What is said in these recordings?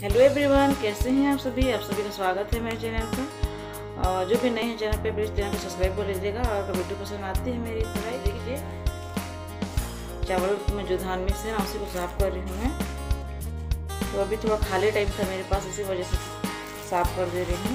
Hello everyone, कैसे हैं आप सभी का स्वागत है मेरे चैनल पर। और जो भी नए हैं चैनल पे, प्लीज़ चैनल को सब्सक्राइब कर लीजिएगा। और अगर वीडियो पसंद आती है मेरी तो देखिए, चावल में जो धान मिक्स है ना उसी को साफ़ कर रही हूँ मैं। तो अभी थोड़ा खाली टाइम था मेरे पास, इसी वजह से साफ़ कर दे रही हूँ।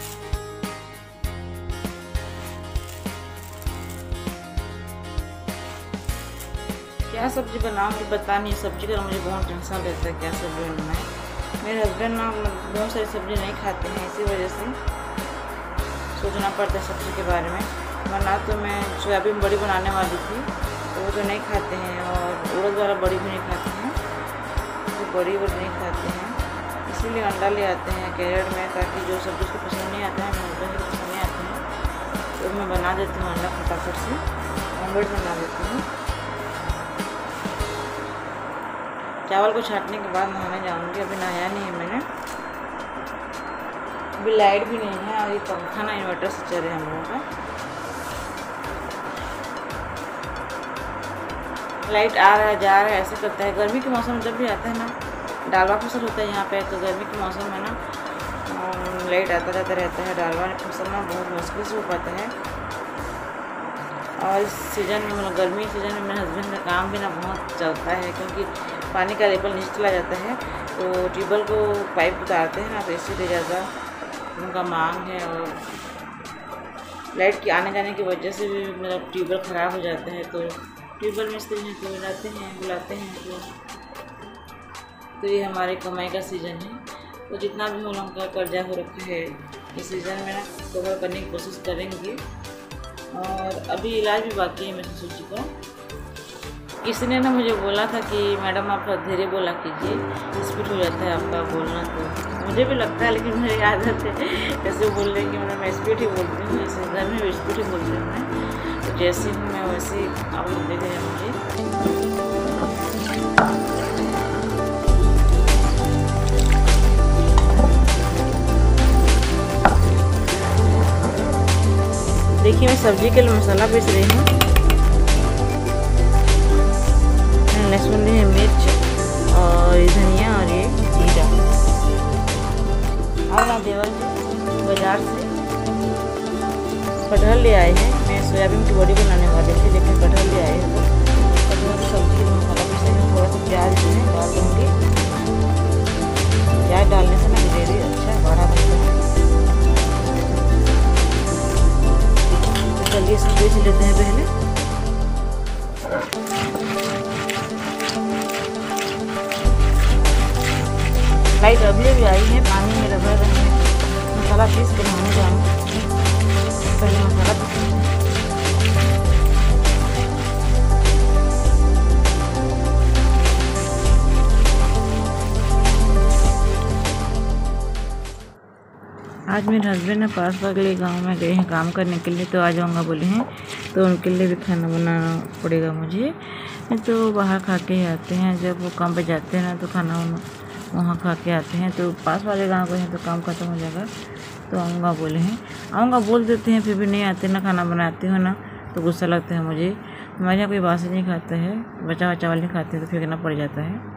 क्या सब्जी बनाऊँगी पता नहीं। सब्जी का मुझे बहुत टेंशन रहता है, क्या सब्जी बनाए। मेरे हस्बैंड ना बहुत सारी सब्जी नहीं खाते हैं, इसी वजह से सोचना पड़ता है सब्जी के बारे में। वरना तो मैं सोयाबीन बड़ी बनाने वाली थी, तो वो तो नहीं खाते हैं। और उड़द वाला बड़ी भी नहीं खाते हैं, तो बड़ी नहीं खाते हैं। इसीलिए अंडा ले आते हैं कैरेट में, ताकि जो सब्जी उसको पसंद नहीं आता है, मेरे हस्बैंड को पसंद नहीं आते हैं, तो मैं बना देती हूँ अंडा फटाफट से, ऑमलेट बना देती हूँ। चावल को छाँटने के बाद नहाने जाऊंगी। अभी नहाया नहीं है मैंने, अभी लाइट भी नहीं है। और ये पंखा ना इन्वर्टर से चल रहा है हम लोगों का। लाइट आ रहा है जा रहा है ऐसे करता है। गर्मी के मौसम में जब भी आता है ना, डालवा फसल होता है यहाँ पे, तो गर्मी के मौसम में ना लाइट आता जाता रहता है। डालवा फसल ना बहुत मुश्किल से हो पाता है। और इस सीज़न में मतलब गर्मी सीज़न में मेरे हस्बैंड का काम भी ना बहुत चलता है, क्योंकि पानी का लेवल नीचे चला जाता है, तो ट्यूबवेल को पाइप उतारते हैं ना, तो इसीलिए ज़्यादा उनका मांग है। और लाइट के आने जाने की वजह से भी मेरा ट्यूबवेल ख़राब हो जाता है, तो ट्यूबवेल मिस्त्री हैं तो बुलाते हैं तो ये हमारे कमाई का सीज़न है। तो जितना भी हम लोगों का कर्जा हो रखा है इस सीज़न में ना कवर करने की कोशिश करेंगे। और अभी इलाज भी बाकी है मेरे ससुर जी का। किसी ने ना मुझे बोला था कि मैडम आप धीरे बोला कीजिए, स्पीड हो जाता है आपका बोलना। तो मुझे भी लगता है, लेकिन मेरी आदत है जैसे बोलने की, मतलब मैं स्पीड ही बोलती हूँ, जैसे घर में भी स्पीड ही बोलती हूँ मैं। तो जैसी हूँ मैं वैसे आप लोग देख रहे हैं मुझे। देखिए मैं सब्जी के लिए मसाला पीस रही हूँ। लहसुन है, मिर्च और धनिया और ये जीरा। और ना देवर बाजार से कटहल ले आए हैं। मैं सोयाबीन की बड़ी बनाने वाली थी, लेकिन कटहल ले आए हैं। तो कटहल की सब्जी में मसाला पीसेंगे। थोड़ा सा प्याज भी डाल दूँगी। प्याज डालने से ना ग्रेवी अच्छा बड़ा बनता है। चलिए इसको पीस लेते हैं पहले। लाइट अभी भी आई है, पानी में रगड़ रहे हैं। मसाला पीस के नहाने जाऊँगी, पहले मसाला पीसेंगे। आज मेरे हस्बैंड ने पास के गांव में गए हैं काम करने के लिए, तो आ जाऊँगा बोले हैं। तो उनके लिए भी खाना बनाना पड़ेगा मुझे। तो बाहर खा के ही आते हैं, जब वो काम पे जाते हैं ना तो खाना वहाँ खा के आते हैं। तो पास वाले गांव गए हैं तो काम खत्म हो जाएगा, तो आऊँगा बोले हैं। आऊँगा बोल देते हैं, फिर भी नहीं आते ना। खाना बनाती हूँ ना तो गुस्सा लगता है मुझे। हमारे यहाँ कोई बासी नहीं खाता है, बचा हुआ चावल नहीं खाते, तो फेंकना पड़ जाता है।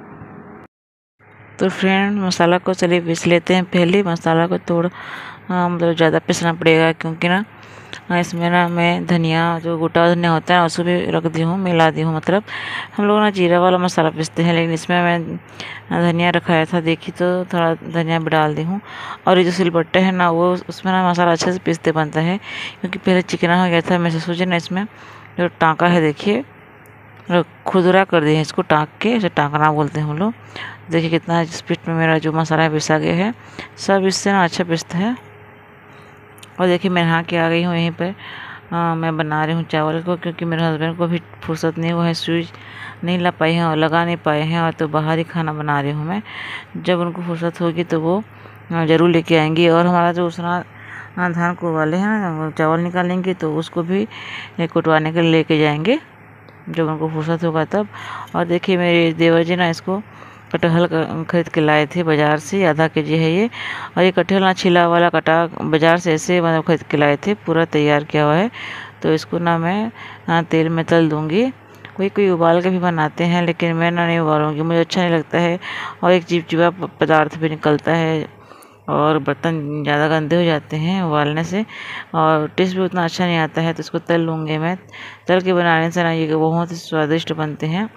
तो फ्रेंड मसाला को चलिए पीस लेते हैं। पहले मसाला को थोड़ा मतलब ज़्यादा पीसना पड़ेगा, क्योंकि ना इसमें ना मैं धनिया, जो गोटा धनिया होता है ना, उसको भी रख दी हूँ, मिला दी हूँ। मतलब हम लोग ना जीरा वाला मसाला पीसते हैं, लेकिन इसमें मैं धनिया रखाया था, देखी तो थोड़ा धनिया भी डाल दी हूँ। और ये जो सिलबट्टे है ना, वो उसमें ना मसाला अच्छे से पीसते बनता है, क्योंकि पहले चिकना हो गया था। मैं सोचे ना इसमें जो टाँका है, देखिए खुदरा कर दिए हैं इसको, टाँक के, इसे टाँकना बोलते हैं हम लोग। देखिए कितना स्पीड में मेरा जो मसाला पिसा गया है, सब इससे ना अच्छा पिसता है। और देखिए मैं नहा के आ गई हूँ यहीं पर। मैं बना रही हूँ चावल को, क्योंकि मेरे हस्बैंड को भी फुर्सत नहीं हुआ है, स्विच नहीं ला पाए हैं और लगा नहीं पाए हैं। और तो बाहर ही खाना बना रही हूँ मैं। जब उनको फुर्सत होगी तो वो ज़रूर लेके आएंगी। और हमारा जो दूसरा धान को वाले हैं, चावल निकालेंगे, तो उसको भी कुटवाने के लिए लेके जाएंगे जब उनको फुर्सत होगा तब। और देखिए मेरे देवर जी ना इसको कटहल खरीद के लाए थे बाज़ार से, आधा केजी है ये। और ये कटहल ना छिला वाला कटा बाज़ार से ऐसे मतलब खरीद के लाए थे, पूरा तैयार किया हुआ है। तो इसको ना मैं तेल में तल दूँगी। कोई कोई उबाल के भी बनाते हैं, लेकिन मैं ना नहीं उबालूँगी, मुझे अच्छा नहीं लगता है और एक चिपचिपा पदार्थ भी निकलता है और बर्तन ज़्यादा गंदे हो जाते हैं उबालने से और टेस्ट भी उतना अच्छा नहीं आता है। तो इसको तल लूँगी मैं। तल के बनाने से ना ये बहुत ही स्वादिष्ट बनते हैं।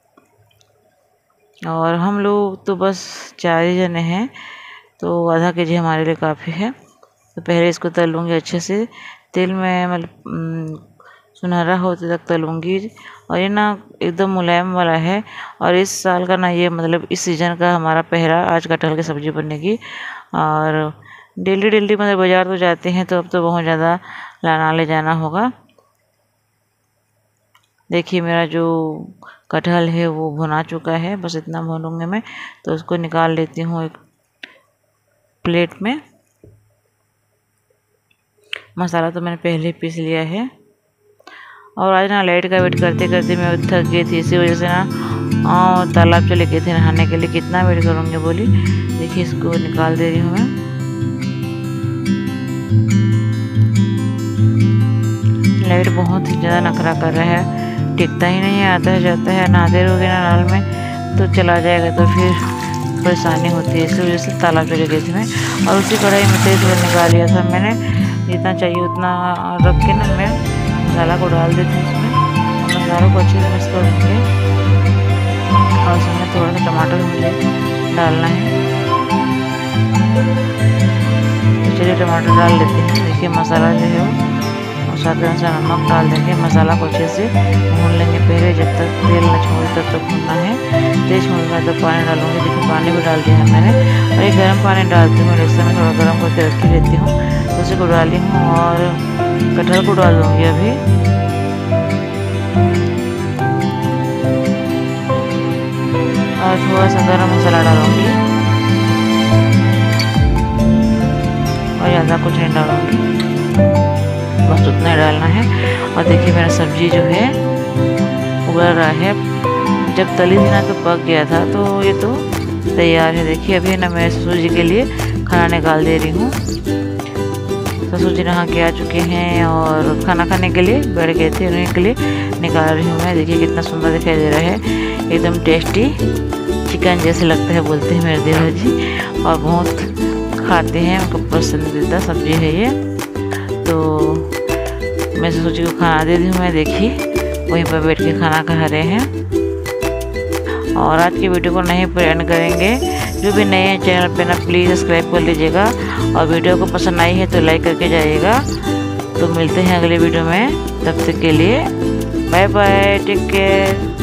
और हम लोग तो बस 4 ही जने हैं, तो आधा केजी हमारे लिए काफ़ी है। तो पहले इसको तल लूँगी अच्छे से, तेल में मतलब सुनहरा होते तक तलूँगी। और ये ना एकदम मुलायम वाला है और इस साल का ना ये मतलब इस सीज़न का हमारा पहला आज कटहल की सब्ज़ी बनेगी। और डेली डेली मतलब बाज़ार तो जाते हैं, तो अब तो बहुत ज़्यादा लाना ले जाना होगा। देखिए मेरा जो कटहल है वो भुना चुका है, बस इतना भूनूंगी मैं। तो उसको निकाल लेती हूँ एक प्लेट में। मसाला तो मैंने पहले ही पीस लिया है। और आज ना लाइट का वेट करते करते मैं थक गई थी, इसी वजह से ना तालाब चले गए थे नहाने के लिए। कितना वेट करूँगी बोली। देखिए इसको निकाल दे रही हूँ मैं। लाइट बहुत ही ज़्यादा नखरा कर रहा है, टिकता ही नहीं है, आता है जाता है। नहाते रहोगे ना नाल में तो चला जाएगा, तो फिर परेशानी होती है। इसी वजह से तालाब चले गई थी मैं। और उसी कढ़ाई में तेल निकाल लिया था मैंने, जितना चाहिए उतना रख के ना मैं मसाला को डाल देती हूँ इसमें। मसालों को अच्छे से मिक्स कर देंगे और उसमें थोड़ा सा टमाटर मुझे डालना है। तो चलिए टमाटर डाल लेते हैं। देखिए मसाला जो है वो स्वाद के अनुसार नमक डाल देंगे। मसाला को अच्छे से भून लेंगे पहले, जब तक तेल न छोड़े तब तक भूनना है। तेल छोड़ेगा तो पानी डालूंगी। देखिए पानी भी डाल दिया है मैंने। और एक गर्म पानी डालती हूँ, इस समय थोड़ा गर्म करके रख लेती हूँ। तो उसी को डाली हूँ और कटहल को डाल दूँगी अभी। और थोड़ा सा गरम मसाला डालूँगी और ज़्यादा कुछ नहीं डालूँगी, बस उतना डालना है। और देखिए मेरा सब्जी जो है उबल रहा है। जब तली थी ना तो पक गया था, तो ये तो तैयार है। देखिए अभी ना मैं ससुर जी के लिए खाना निकाल दे रही हूँ। ससुर जी नहा के आ चुके हैं और खाना खाने के लिए बैठ गए थे, उन्हीं के लिए निकाल रही हूँ मैं। देखिए कितना सुंदर दिखाई दे रहा है, एकदम टेस्टी चिकन जैसे लगता है बोलते हैं मेरे देवर जी। और बहुत खाते हैं, उनको पसंदीदा सब्जी है ये। तो मैं ससुर जी को खाना दे दी हूँ मैं। देखिए वहीं पर बैठ के खाना खा रहे हैं। और आज की वीडियो को नहीं एंड करेंगे। जो भी नए हैं चैनल पे ना प्लीज़ सब्सक्राइब कर लीजिएगा। और वीडियो को पसंद आई है तो लाइक करके जाइएगा। तो मिलते हैं अगले वीडियो में, तब तक के लिए बाय बाय, टेक केयर।